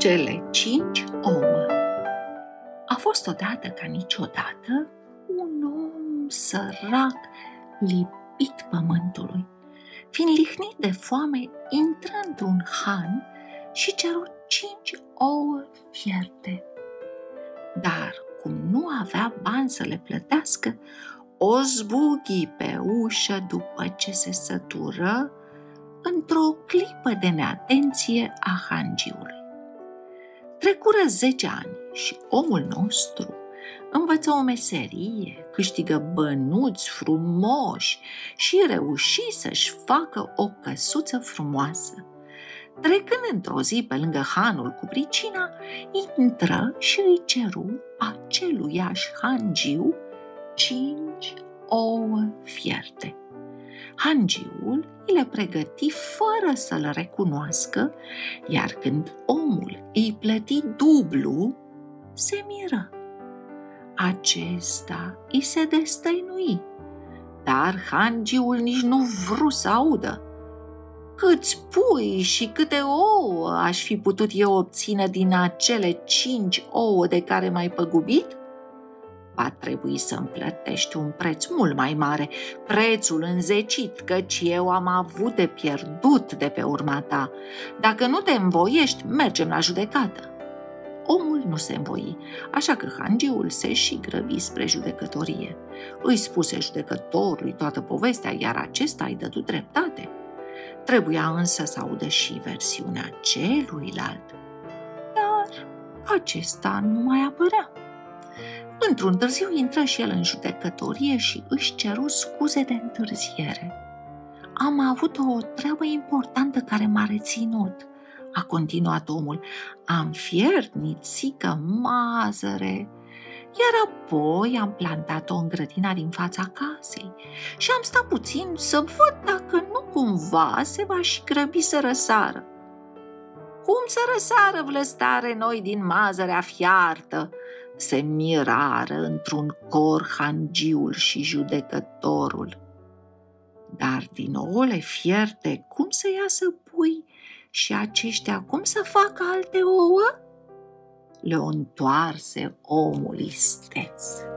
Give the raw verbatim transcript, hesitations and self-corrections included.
Cele cinci ouă. A fost odată ca niciodată un om sărac lipit pământului. Fiind lihnit de foame, intră într-un han și ceru cinci ouă fierte. Dar cum nu avea bani să le plătească, o zbughi pe ușă după ce se sătură într-o clipă de neatenție a hangiului. Trecură zece ani și omul nostru învăță o meserie, câștigă bănuți frumoși și reuși să-și facă o căsuță frumoasă. Trecând într-o zi pe lângă hanul cu pricina, intră și îi ceru aceluiași hangiu cinci ouă fierte. Hangiul îi le pregăti fără să-l recunoască, iar când omul îi plăti dublu, se miră. Acesta îi se destăinui, dar hangiul nici nu vrut să audă. Câți pui și câte ouă aș fi putut eu obține din acele cinci ouă de care m-ai păgubit? Va trebui să-mi plătești un preț mult mai mare, prețul înzecit, căci eu am avut de pierdut de pe urma ta. Dacă nu te învoiești, mergem la judecată. Omul nu se învoi, așa că hangiul se și grăbi spre judecătorie. Îi spuse judecătorului toată povestea, iar acesta îi dădu dreptate. Trebuia însă să audă și versiunea celuilalt, dar acesta nu mai apărea. Într-un târziu intră și el în judecătorie și își ceru scuze de întârziere. Am avut o treabă importantă care m-a reținut, a continuat omul. Am fiert nițică mazăre, iar apoi am plantat-o în grădina din fața casei și am stat puțin să văd dacă nu cumva se va și grăbi să răsară. Cum să răsară, vlăstare, noi din mazărea fiartă? Se mirară într-un cor hangiul și judecătorul. Dar din ouăle fierte cum să iasă pui și aceștia cum să facă alte ouă? Le-o întoarse omul isteț.